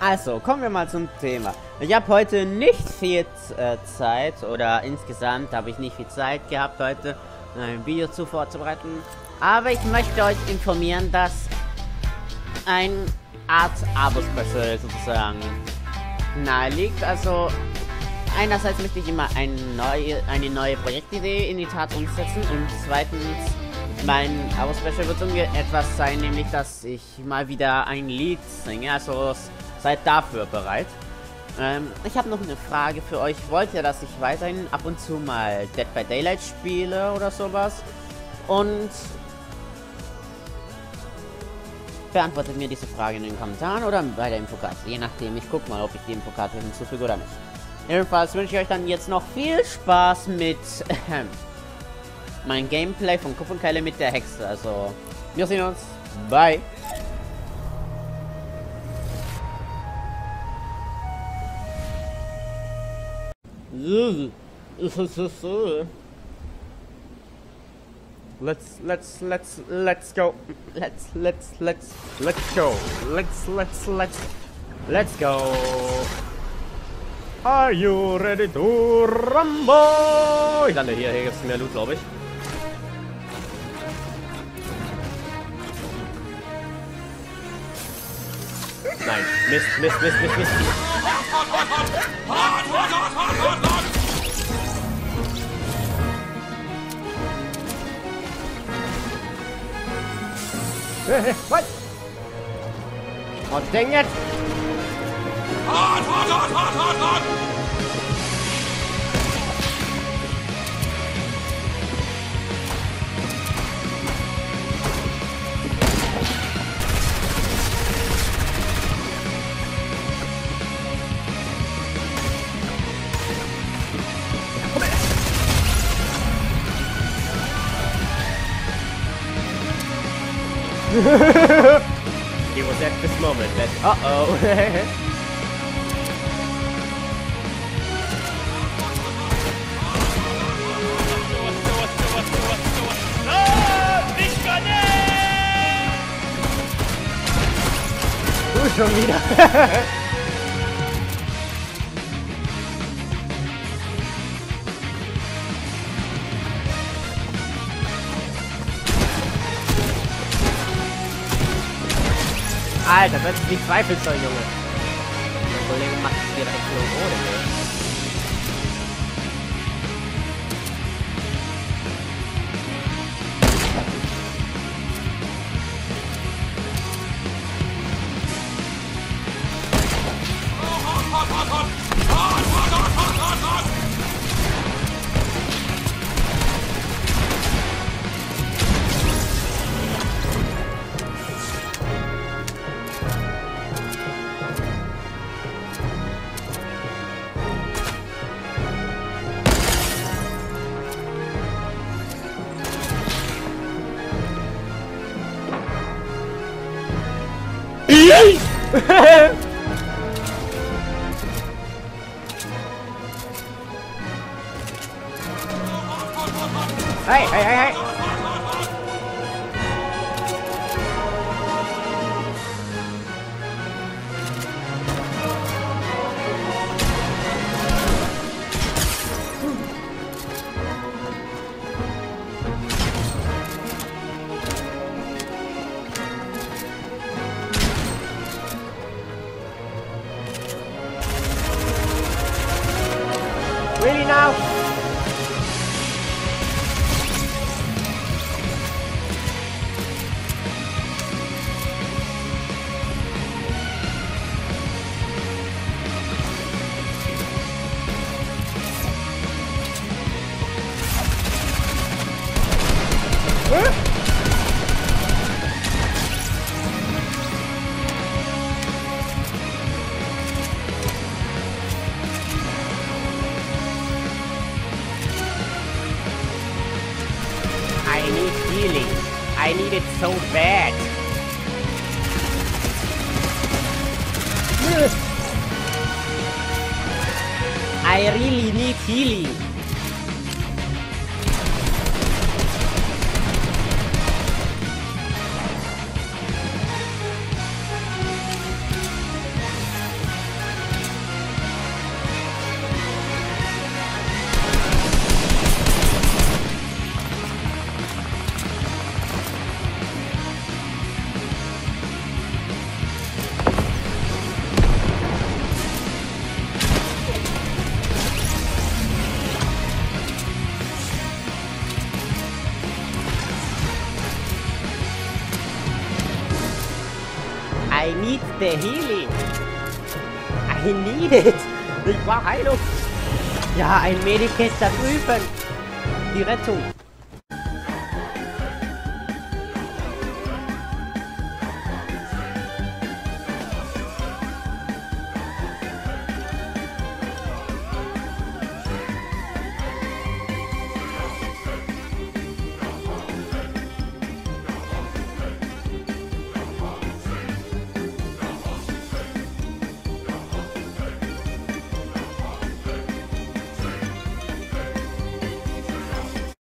Also, kommen wir mal zum Thema. Ich habe heute nicht viel Zeit, oder insgesamt habe ich nicht viel Zeit gehabt, heute ein Video vorzubereiten. Aber ich möchte euch informieren, dass eine Art Abo-Special sozusagen nahe liegt. Also, einerseits möchte ich immer eine neue Projektidee in die Tat umsetzen und zweitens, mein Abo-Special wird etwas sein, nämlich, dass ich mal wieder ein Lied singe, also seid dafür bereit. Ich habe noch eine Frage für euch. Wollt ihr, dass ich weiterhin ab und zu mal Dead by Daylight spiele oder sowas? Und beantwortet mir diese Frage in den Kommentaren oder bei der Infokarte. Je nachdem, ich guck mal, ob ich die Infokarte hinzufüge oder nicht. Jedenfalls wünsche ich euch dann jetzt noch viel Spaß mit mein Gameplay von Kopf und Keile mit der Hexe. Also, wir sehen uns. Bye. Let's go. Let's go. Are you ready to rumble? Ich lande hier gibt es mehr Loot, glaube ich. Nein, Mist. What? Oh, dang it! Hot! It was at this moment that Du schon wieder. Alter, das ist nicht zweifelsoll, Junge. Der Kollege macht es direkt so ohne. Hey! Really now? I need healing. I need it so bad. I really need healing. the healing. I need it. Ich brauche Heilung. Ja, ein Medikit da drüben. Die Rettung.